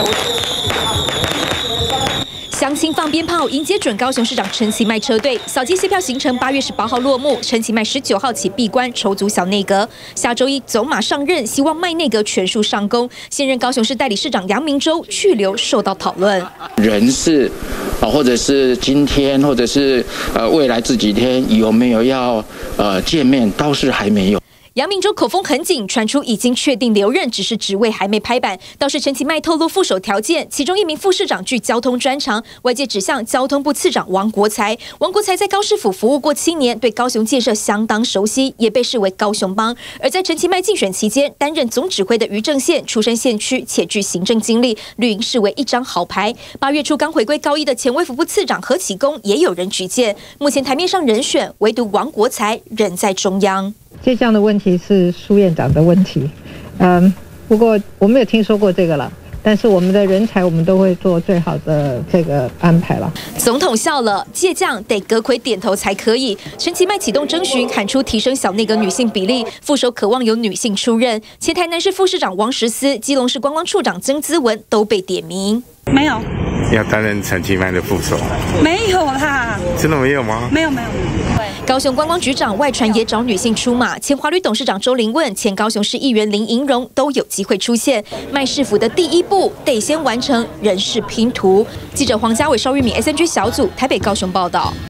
乡亲放鞭炮迎接准高雄市长陈其迈车队，扫街谢票行程8月18号落幕，陈其迈19号起闭关筹组小内阁，下周一走马上任，希望迈内阁全数上攻。现任高雄市代理市长杨明洲去留受到讨论， 人事或者是今天，或者是未来这几天有没有要见面，倒是还没有。 杨明洲口风很紧，传出已经确定留任，只是职位还没拍板。倒是陈其迈透露副手条件，其中一名副市长具交通专长，外界指向交通部次长王国才。王国才在高市府服务过7年，对高雄建设相当熟悉，也被视为高雄帮。而在陈其迈竞选期间，担任总指挥的余正县出身县区，且具行政经历，绿营视为一张好牌。8月初刚回归高一的前卫福部次长何启功，也有人举荐。目前台面上人选，唯独王国才仍在中央。 这样的问题是苏院长的问题，不过我没有听说过这个了。但是我们的人才，我们都会做最好的这个安排了。 总统笑了，借将得阁揆点头才可以。陈其迈启动征询，喊出提升小内阁女性比例，副手渴望有女性出任。前台南市副市长王时思、基隆市观光处长曾资文都被点名。 没有。 要担任陈其迈的副手？ 没有啦。 真的没有吗？ 没有。 高雄观光局长外传也找女性出马，前华旅董事长周凌问、前高雄市议员林盈荣都有机会出现。迈市府的第一步得先完成人事拼图。记者黄家伟、邵玉敏 SNG 小组台北、高雄报道。